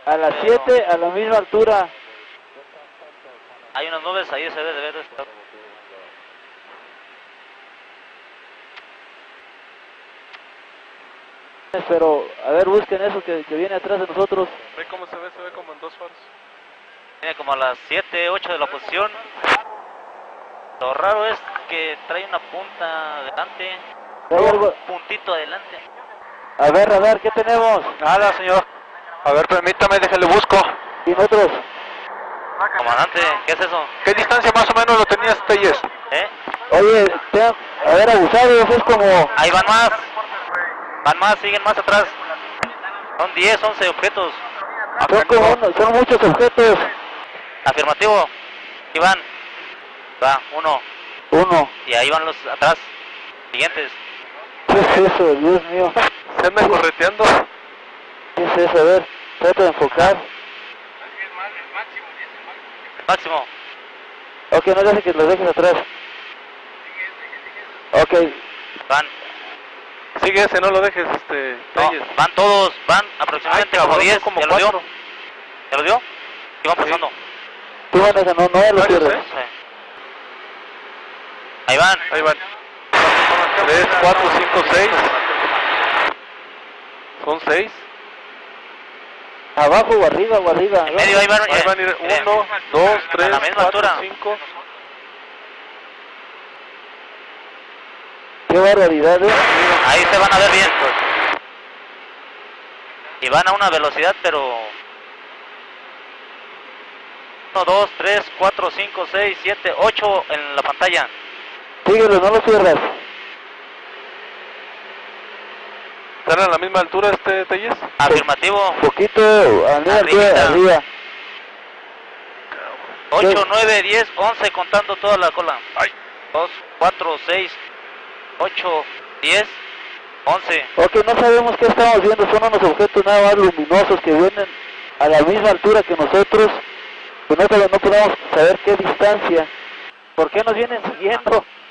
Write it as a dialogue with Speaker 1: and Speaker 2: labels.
Speaker 1: A las 7, a la misma altura.
Speaker 2: Hay unas nubes ahí, se debe de ver.
Speaker 1: Pero, a ver, busquen eso que viene atrás de nosotros.
Speaker 3: Ve cómo se ve como en 2 faros.
Speaker 2: Viene como a las 7, 8 de la posición. Lo raro es que trae una punta adelante.
Speaker 1: ¿Hay algo?
Speaker 2: Un puntito adelante.
Speaker 1: A ver, radar, ¿qué tenemos?
Speaker 3: Nada, señor. A ver, permítame, déjale busco.
Speaker 1: ¿Y nosotros?
Speaker 2: Comandante, ¿qué es eso?
Speaker 3: ¿Qué distancia más o menos lo tenías, Telles?
Speaker 1: Oye, a ver, abusados, es como...
Speaker 2: Ahí van más. Van más, siguen más atrás. Son 10, 11 objetos.
Speaker 1: Son muchos objetos.
Speaker 2: Afirmativo. Ahí van. Va, uno. Y ahí van los atrás. Siguientes.
Speaker 1: ¿Qué es eso, Dios mío?
Speaker 3: ¿Se anda correteando?
Speaker 1: ¿Qué es eso? A ver, trata de enfocar.
Speaker 2: Máximo.
Speaker 1: Ok, no dejes que los dejes atrás. Ok.
Speaker 2: Van.
Speaker 3: Sigue ese, no lo dejes,
Speaker 2: No,
Speaker 3: Telles.
Speaker 2: van todos, van aproximadamente como 10.
Speaker 3: como
Speaker 2: ¿Ya lo dio?
Speaker 3: 4.
Speaker 2: ¿Ya lo dio? ¿Qué van pasando?
Speaker 1: Tú manejas, no lo
Speaker 3: Varios,
Speaker 1: cierres.
Speaker 3: ¿eh?
Speaker 2: Sí. Ahí van.
Speaker 3: Ahí van. 3, 4, 5, 6. Son 6.
Speaker 1: ¿Abajo o arriba o arriba?
Speaker 2: En medio ahí van.
Speaker 3: Ahí van a ir 1, 2, 3,
Speaker 2: la misma
Speaker 3: 4,
Speaker 2: altura.
Speaker 3: 5.
Speaker 1: Qué barbaridad, ¿eh?
Speaker 2: Ahí se van a ver bien. Y van a una velocidad, pero... 1, 2, 3, 4, 5, 6, 7, 8 en la pantalla.
Speaker 1: Síguelo, no lo cierras.
Speaker 3: ¿Están a la misma altura, Telles?
Speaker 2: Afirmativo.
Speaker 1: Poquito,
Speaker 2: Arribita.
Speaker 1: arriba.
Speaker 2: 8, 9, 10, 11 contando toda la cola.
Speaker 3: Ay.
Speaker 2: 2, 4, 6, 8, 10, 11.
Speaker 1: Ok, no sabemos qué estamos viendo, son unos objetos nada más luminosos que vienen a la misma altura que nosotros, pero no podemos saber qué distancia. ¿Por qué nos vienen siguiendo?